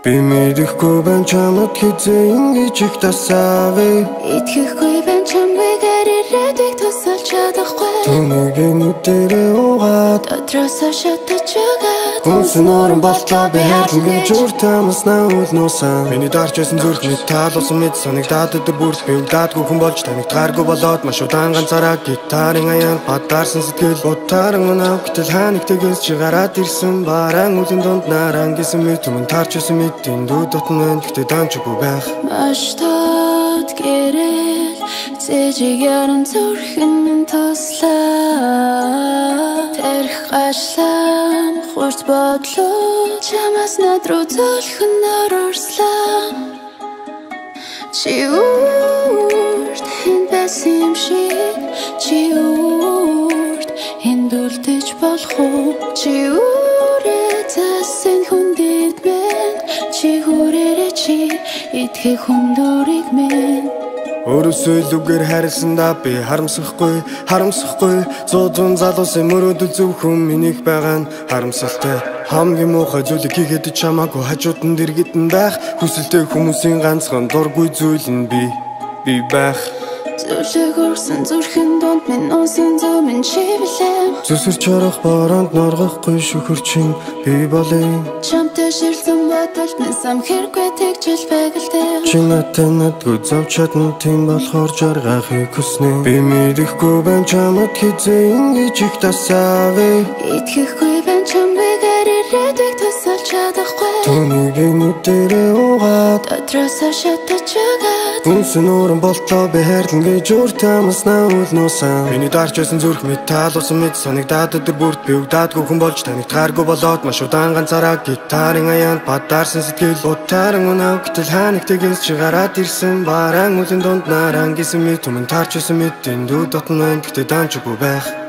Би мэдэхгүй байна чамд хизээ ингэж их тасаавэ. Итгэхгүй байна чамайгаар ирээдүйг тусалж чадахгүй. Түүнийг нүдэрээ угаад дотроосоо шатаж байгаа. Хүнс нөрөн болтлоо би хайрлан гэж уртамаснаа үлнөөсөн. Миний дарж байсан зүрхний таалуулсан мэд санагдаад өдөр бүр би үлдээдгүй хүн болж таныг тааргүй болоод маш удаан ганцаараа гитарын аян падаарсан сэтгэл утааран унаа гэтэл хааныг тэгээс чи гараад ирсэн бараан үлийн дунд наран гэсэн мэд түмэн таарч байсан мэд эндүү дотн байна гэхдээ даанчгүй байх. Маш тод гэрэл зэжиг яран зүрхэн туслаа. Тэрх гашлам хурц бодлоо чамаас над руу зөвлөхөн орорслаа. Чи үрт хэн байсан юм шиг чи үрт хэндүүлдэж болох уу? Чи үрээ засан хүндэт мэн чи хүрээрээ чи итгэх хүндүрийг мэн. Өөрөөсөө илүүгээр харилсандаа би харамсахгүй 100 залуусын мөрөөдөл зөвхөн минийх байгаа нь харамсалтай. Хамгийн муухай зүйлийг хийгээд чамаагүй хажууд нь дэргитэн байх. Хүсэлтэй хүмүүсийн ганцхан дургүй зүйл нь би байх. Зүлэг өрсөн зүрхэн донд минь усан зөмөн чи билээ. Зүсэр чарах баранд норгохгүй шүхэрчин би болъё. Чамтай ширсэн бодолд минь сам хэрэггүй тэгжил байгалтай. Чи надтай надгүй зов чадна тийм болохоор жаргахыг хүснэ. Би мэдэхгүй байна чамд хизээ ингэж их тасаавэ. Итгэхгүй байна чамайгаар ирээдүйг тусалж чадахгүй. Түүнийг нүдэрээ угаад дотроосоо шатаж байгаа. Хүнс нөрөн болтлоо би хайрлан гэж уртамаснаа үлнөөсөн. Миний дарж байсан зүрх мэд таалуулсан мэд санагдаад өдөр бүрт би үлдээдгүй хүн болж таныг тааргүй болоод маш удаан ганцаараа гитарын аянд падаарсан сэтгэл утааран унаа гэтэл хааныг тэгээс чи гараад ирсэн бараан үлийн дунд наран гэсэн мэд түмэн таарч байсан мэд эндүү дотн байна гэхдээ даанчгүй байх.